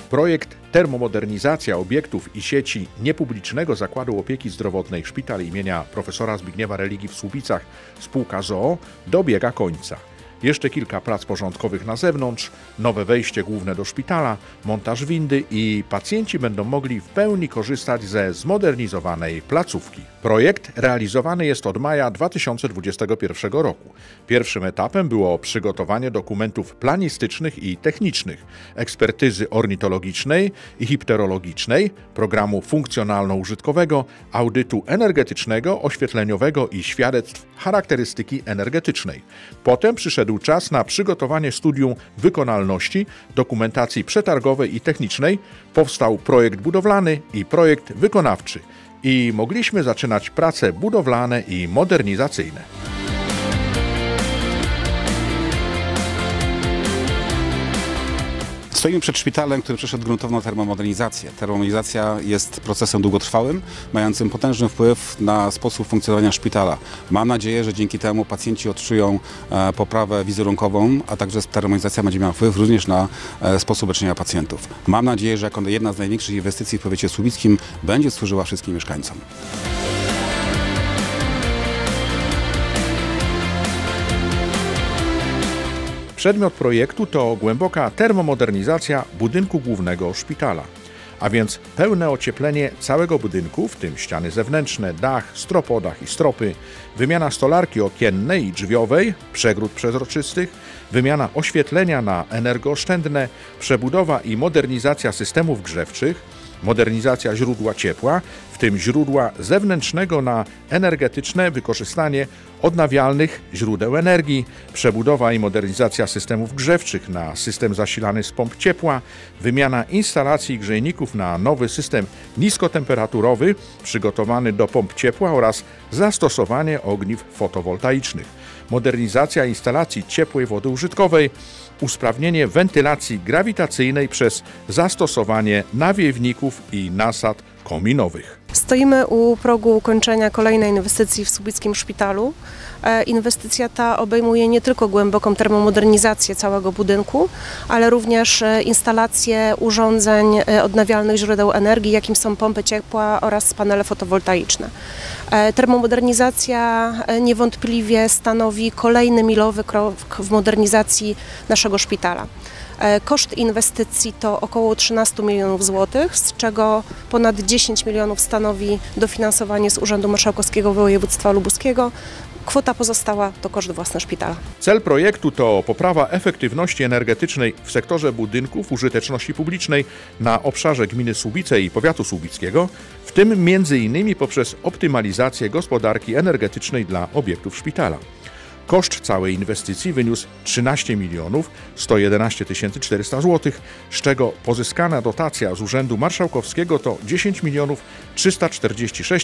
Projekt Termomodernizacja obiektów i sieci niepublicznego Zakładu Opieki Zdrowotnej Szpital imienia profesora Zbigniewa Religi w Słubicach, spółka z o.o. dobiega końca. Jeszcze kilka prac porządkowych na zewnątrz, nowe wejście główne do szpitala, montaż windy i pacjenci będą mogli w pełni korzystać ze zmodernizowanej placówki. Projekt realizowany jest od maja 2021 roku. Pierwszym etapem było przygotowanie dokumentów planistycznych i technicznych, ekspertyzy ornitologicznej i hipterologicznej, programu funkcjonalno-użytkowego, audytu energetycznego, oświetleniowego i świadectw charakterystyki energetycznej. Potem przyszedł czas na przygotowanie studium wykonalności, dokumentacji przetargowej i technicznej. Powstał projekt budowlany i projekt wykonawczy i mogliśmy zaczynać prace budowlane i modernizacyjne. Stoimy przed szpitalem, który przeszedł gruntowną termomodernizację. Termomodernizacja jest procesem długotrwałym, mającym potężny wpływ na sposób funkcjonowania szpitala. Mam nadzieję, że dzięki temu pacjenci odczują poprawę wizerunkową, a także termomodernizacja będzie miała wpływ również na sposób leczenia pacjentów. Mam nadzieję, że jako jedna z największych inwestycji w powiecie słubickim będzie służyła wszystkim mieszkańcom. Przedmiot projektu to głęboka termomodernizacja budynku głównego szpitala, a więc pełne ocieplenie całego budynku, w tym ściany zewnętrzne, dach, stropodach i stropy, wymiana stolarki okiennej i drzwiowej, przegród przezroczystych, wymiana oświetlenia na energooszczędne, przebudowa i modernizacja systemów grzewczych, modernizacja źródła ciepła, w tym źródła zewnętrznego na energetyczne wykorzystanie odnawialnych źródeł energii, przebudowa i modernizacja systemów grzewczych na system zasilany z pomp ciepła, wymiana instalacji grzejników na nowy system niskotemperaturowy przygotowany do pomp ciepła oraz zastosowanie ogniw fotowoltaicznych, modernizacja instalacji ciepłej wody użytkowej, usprawnienie wentylacji grawitacyjnej przez zastosowanie nawiewników i nasad kominowych. Stoimy u progu ukończenia kolejnej inwestycji w Słubickim Szpitalu. Inwestycja ta obejmuje nie tylko głęboką termomodernizację całego budynku, ale również instalację urządzeń odnawialnych źródeł energii, jakim są pompy ciepła oraz panele fotowoltaiczne. Termomodernizacja niewątpliwie stanowi kolejny milowy krok w modernizacji naszego szpitala. Koszt inwestycji to około 13 milionów złotych, z czego ponad 10 milionów stanowi dofinansowanie z Urzędu Marszałkowskiego Województwa Lubuskiego. Kwota pozostała to koszt własny szpitala. Cel projektu to poprawa efektywności energetycznej w sektorze budynków użyteczności publicznej na obszarze gminy Słubice i powiatu słubickiego, w tym m.in. poprzez optymalizację gospodarki energetycznej dla obiektów szpitala. Koszt całej inwestycji wyniósł 13 111 400 zł, z czego pozyskana dotacja z Urzędu Marszałkowskiego to 10 346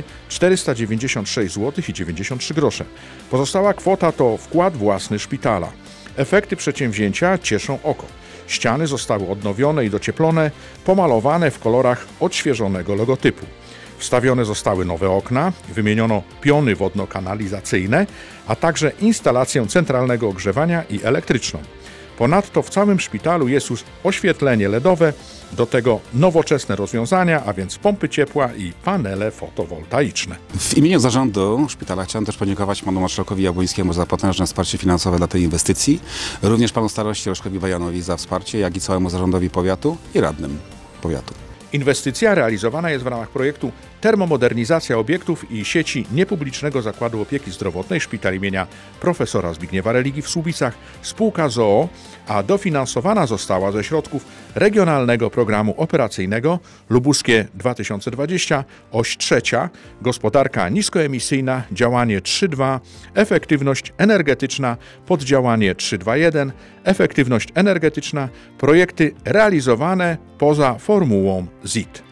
496 zł i 93 grosze. Pozostała kwota to wkład własny szpitala. Efekty przedsięwzięcia cieszą oko. Ściany zostały odnowione i docieplone, pomalowane w kolorach odświeżonego logotypu. Wstawione zostały nowe okna, wymieniono piony wodno-kanalizacyjne, a także instalację centralnego ogrzewania i elektryczną. Ponadto w całym szpitalu jest już oświetlenie LEDowe, do tego nowoczesne rozwiązania, a więc pompy ciepła i panele fotowoltaiczne. W imieniu zarządu szpitala chciałem też podziękować panu marszałkowi Jabłońskiemu za potężne wsparcie finansowe dla tej inwestycji, również panu staroście Leszkowi Wajanowi za wsparcie, jak i całemu zarządowi powiatu i radnym powiatu. Inwestycja realizowana jest w ramach projektu Termomodernizacja obiektów i sieci niepublicznego Zakładu Opieki Zdrowotnej Szpital imienia profesora Zbigniewa Religi w Słubicach, spółka z o.o., a dofinansowana została ze środków Regionalnego Programu Operacyjnego Lubuskie 2020, oś 3, gospodarka niskoemisyjna, działanie 3.2, efektywność energetyczna, poddziałanie 3.2.1, efektywność energetyczna, projekty realizowane poza formułą ZIT.